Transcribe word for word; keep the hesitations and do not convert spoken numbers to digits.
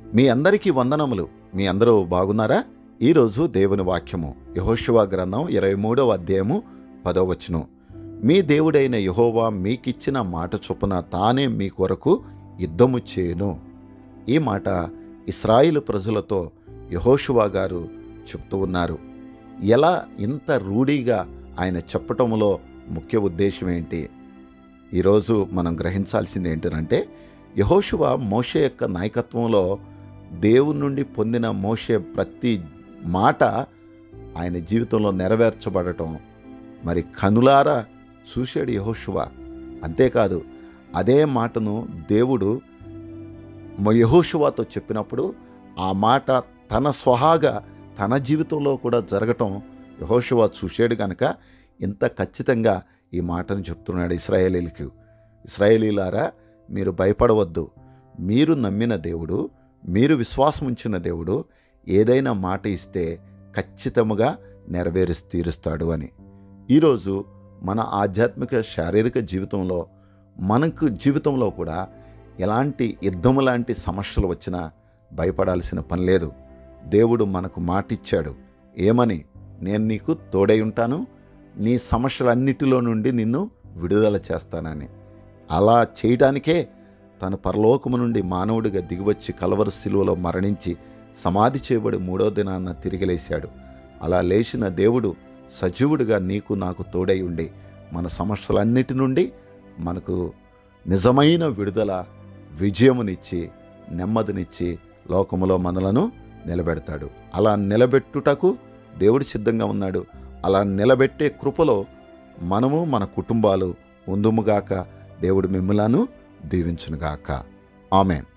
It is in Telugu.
మీ అందరికీ వందనములు. మీ అందరూ బాగున్నారా? ఈరోజు దేవుని వాక్యము యెహోషువ గ్రంథం ఇరవై మూడవ అధ్యాయము పదవ వచనం. మీ దేవుడైన యెహోవా మీకిచ్చిన మాట చొప్పున తానే మీ కొరకు యుద్ధము చేయును. ఈ మాట ఇశ్రాయేలు ప్రజలతో యెహోషువ గారు చెప్తూ ఉన్నారు. ఎలా ఇంత రూఢిగా ఆయన చెప్పటంలో ముఖ్య ఉద్దేశం ఏంటి? ఈరోజు మనం గ్రహించాల్సింది ఏంటంటే, యెహోషువ మోషే యొక్క నాయకత్వంలో దేవుని నుండి పొందిన మోషే ప్రతి మాట ఆయన జీవితంలో నెరవేర్చబడటం మరి కనులారా చూశాడు యెహోషువ. అంతేకాదు, అదే మాటను దేవుడు యెహోషువతో చెప్పినప్పుడు ఆ మాట తన స్వహాగా తన జీవితంలో కూడా జరగటం యెహోషువ చూశాడు కనుక ఇంత ఖచ్చితంగా ఈ మాటను చెప్తున్నాడు ఇశ్రాయేలీలకు. ఇశ్రాయేలీలారా, మీరు భయపడవద్దు. మీరు నమ్మిన దేవుడు, మీరు విశ్వాసం ఉంచిన దేవుడు ఏదైనా మాట ఇస్తే ఖచ్చితంగా నెరవేర్చి తీరుస్తాడు అని. ఈరోజు మన ఆధ్యాత్మిక శారీరక జీవితంలో మనకు జీవితంలో కూడా ఎలాంటి యుద్ధము లాంటి సమస్యలు వచ్చినా భయపడాల్సిన పని లేదు. దేవుడు మనకు మాట ఇచ్చాడు. ఏమని? నేను నీకు తోడై ఉంటాను, నీ సమస్యలన్నిటిలో నుండి నిన్ను విడుదల చేస్తానని. అలా చేయడానికే తను పరలోకము నుండి మానవుడిగా దిగివచ్చి కల్వరి శిలువలో మరణించి సమాధి చేయబడి మూడో దినాన్న తిరిగి లేశాడు. అలా లేచిన దేవుడు సజీవుడిగా నీకు నాకు తోడై ఉండి మన సమస్యలన్నిటి నుండి మనకు నిజమైన విడుదల, విజయమునిచ్చి నెమ్మదినిచ్చి లోకములో మనలను నిలబెడతాడు. అలా నిలబెట్టుటకు దేవుడు సిద్ధంగా ఉన్నాడు. అలా నిలబెట్టే కృపలో మనము మన కుటుంబాలు ఉందుముగాక. దేవుడు మిమ్ములను దీవించునుగాక. ఆమేన్.